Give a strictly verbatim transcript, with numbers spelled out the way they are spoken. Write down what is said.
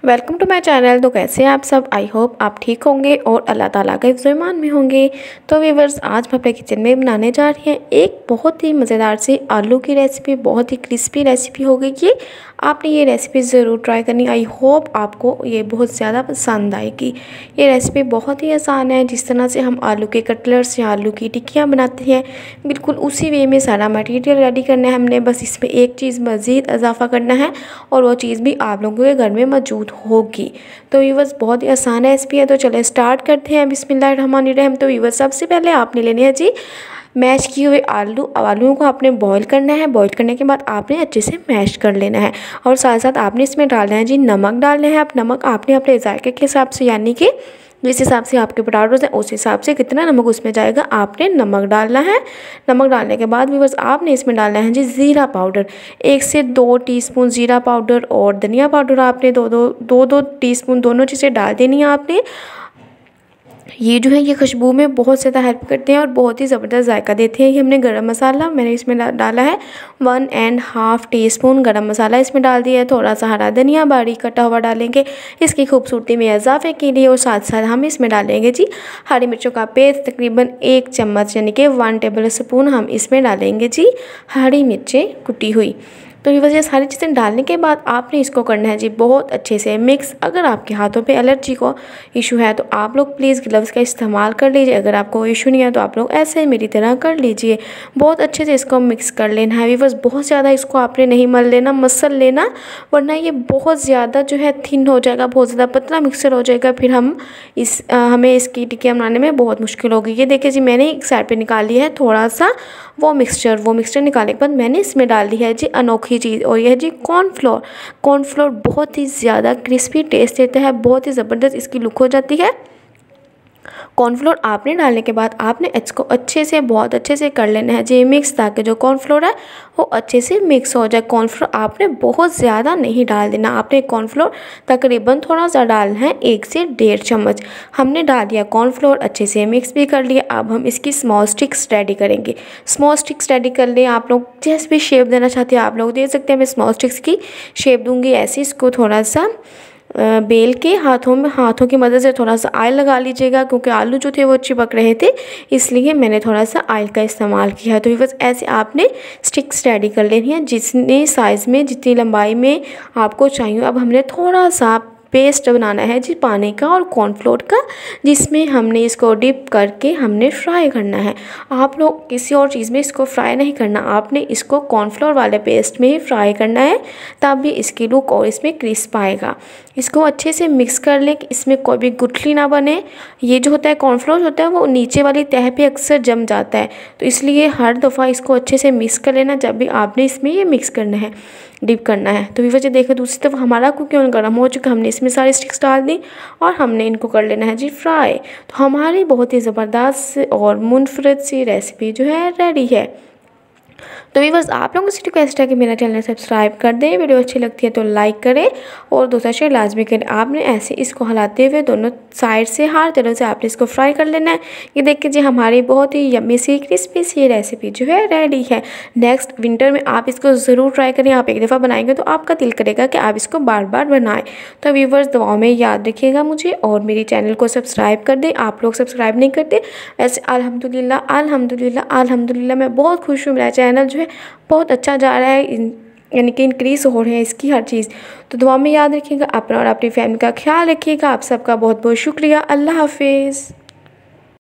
Welcome to my channel. तो कैसे हैं आप सब? आई होप आप ठीक होंगे और अल्लाह ताला का इज़्ज़ो-ईमान में होंगे। तो व्यूअर्स, आज मैं अपने किचन में बनाने जा रही हैं एक बहुत ही मज़ेदार सी आलू की रेसिपी। बहुत ही क्रिस्पी रेसिपी होगी ये। आपने ये रेसिपी ज़रूर ट्राई करनी। आई होप आपको ये बहुत ज़्यादा पसंद आएगी। ये रेसिपी बहुत ही आसान है। जिस तरह से हम आलू के कटलेट्स या आलू की टिक्कियाँ बनाते हैं, बिल्कुल उसी वे में सारा मटेरियल रेडी करना है हमने। बस इसमें एक चीज़ मज़ीद इजाफा करना है और वो चीज़ भी आप लोगों के घर में मौजूद होगी। तो व्यूअर्स, बहुत ही आसान रेसिपी है। तो चले स्टार्ट करते हैं। बिस्मिल्लाहिर्रहमानिर्रहीम। तो व्यूअर्स, सबसे पहले आपने लेने हैं जी मैश किए हुए आलू। आलूओं को आपने बॉईल करना है। बॉईल करने के बाद आपने अच्छे से मैश कर लेना है और साथ साथ आपने इसमें डालना है जी नमक डालना है। आप नमक आपने अपने जायके के हिसाब से, यानी कि जिस हिसाब से आपके पोटैटोज़ हैं उस हिसाब से कितना नमक उसमें जाएगा आपने नमक डालना है। नमक डालने के बाद व्यूअर्स, आपने इसमें डालना है जी ज़ीरा पाउडर। एक से दो टीस्पून ज़ीरा पाउडर और धनिया पाउडर आपने दो दो दो दो टीस्पून दोनों चीज़ें डाल देनी है आपने। ये जो है ये खुशबू में बहुत ज़्यादा हेल्प करते हैं और बहुत ही ज़बरदस्त जायका देते हैं। ये हमने गरम मसाला मैंने इसमें डाला है one and half teaspoon garam masala इसमें डाल दिया है। थोड़ा सा हरा धनिया बारीक कटा हुआ डालेंगे इसकी खूबसूरती में इजाफे के लिए। और साथ साथ हम इसमें डालेंगे जी हरी मिर्चों का पेस्ट, तकरीबन एक चम्मच यानी कि वन टेबल स्पून हम इसमें डालेंगे जी हरी मिर्चें कुटी हुई। तो ये वजह सारी चीज़ें डालने के बाद आपने इसको करना है जी बहुत अच्छे से मिक्स। अगर आपके हाथों पे एलर्जी को इशू है तो आप लोग प्लीज़ ग्लव्स का इस्तेमाल कर लीजिए। अगर आपको इशू नहीं है तो आप लोग ऐसे मेरी तरह कर लीजिए। बहुत अच्छे से इसको मिक्स कर लेना है व्यूअर्स। बहुत ज़्यादा इसको आपने नहीं मल लेना, मसल लेना, वरना ये बहुत ज़्यादा जो है थिन हो जाएगा, बहुत ज़्यादा पतला मिक्सर हो जाएगा। फिर हम इस आ, हमें इसकी टिक्कियाँ बनाने में बहुत मुश्किल होगी। ये देखिए जी, मैंने एक साइड पर निकाल लिया है थोड़ा सा वो मिक्सचर। वो मिक्सचर निकालने के बाद मैंने इसमें डाल दी है जी अनोखी चीज़, और यह है जी कॉर्नफ्लोर। कॉर्नफ्लोर बहुत ही ज़्यादा क्रिस्पी टेस्ट देता है, बहुत ही ज़बरदस्त इसकी लुक हो जाती है। कॉर्नफ्लोर आपने डालने के बाद आपने इसको अच्छे से बहुत अच्छे से कर लेना है जी मिक्स, ताकि जो कॉर्नफ्लोर है वो अच्छे से मिक्स हो जाए। कॉर्नफ्लोर आपने बहुत ज़्यादा नहीं डाल देना। आपने कॉर्नफ्लोर तकरीबन थोड़ा सा डालना है, एक से डेढ़ चम्मच हमने डाल दिया कॉर्नफ्लोर। अच्छे से मिक्स भी कर लिया। अब हम इसकी स्मॉल स्टिक्स रेडी करेंगे। स्मॉल स्टिक्स रेडी कर लें। आप लोग जैसे भी शेप देना चाहते हैं आप लोग दे सकते हैं। मैं स्मॉल स्टिक्स की शेप दूँगी ऐसे। इसको थोड़ा सा बेल के हाथों में हाथों की मदद से थोड़ा सा ऑयल लगा लीजिएगा, क्योंकि आलू जो थे वो चिपक रहे थे, इसलिए मैंने थोड़ा सा ऑयल का इस्तेमाल किया। तो बस ऐसे आपने स्टिक्स रेडी कर लेनी है जितने साइज़ में, जितनी लंबाई में आपको चाहिए। अब हमने थोड़ा सा पेस्ट बनाना है जी पानी का और कॉर्नफ्लोर का, जिसमें हमने इसको डिप करके हमने फ्राई करना है। आप लोग किसी और चीज़ में इसको फ्राई नहीं करना, आपने इसको कॉर्नफ्लोर वाले पेस्ट में ही फ्राई करना है, तभी इसकी लुक और इसमें क्रिस्प आएगा। इसको अच्छे से मिक्स कर लें कि इसमें कोई भी गुठली ना बने। ये जो होता है कॉर्नफ्लोर होता है वो नीचे वाली तह पे अक्सर जम जाता है, तो इसलिए हर दफ़ा इसको अच्छे से मिक्स कर लेना जब भी आपने इसमें ये मिक्स करना है, डिप करना है। तो वजह देखो दूसरी तरफ हमारा कुकिंग गर्म हो चुका, हमने इसमें सारी स्टिक्स डाल दी और हमने इनको कर लेना है जी फ्राई। तो हमारी बहुत ही ज़बरदस्त और मुनफरद सी रेसिपी जो है रेडी है। तो व्यूअर्स, आप लोगों से रिक्वेस्ट है कि मेरा चैनल सब्सक्राइब कर दें। वीडियो अच्छी लगती है तो लाइक करें और दूसरा शेयर लाजमी करें। आपने ऐसे इसको हिलाते हुए दोनों साइड से हर तरह से आपने इसको फ्राई कर लेना है। ये देखिए जी हमारी बहुत ही यम्मी सी क्रिस्पी सी रेसिपी जो है रेडी है। नेक्स्ट विंटर में आप इसको ज़रूर ट्राई करें। आप एक दफ़ा बनाएंगे तो आपका दिल करेगा कि आप इसको बार बार बनाएं। तो व्यूअर्स, दुआओं में याद रखिएगा मुझे और मेरे चैनल को सब्सक्राइब कर दें। आप लोग सब्सक्राइब नहीं करते। वैसे अल्हम्दुलिल्लाह अल्हम्दुलिल्लाह अल्हम्दुलिल्लाह मैं बहुत खुश हूँ। मेरा चैनल जो है बहुत अच्छा जा रहा है, यानी कि इंक्रीज़ हो रहे हैं इसकी हर चीज़। तो दुआ में याद रखिएगा अपना और अपनी फैमिली का ख्याल रखिएगा। आप सबका बहुत बहुत शुक्रिया। अल्लाह हाफिज़।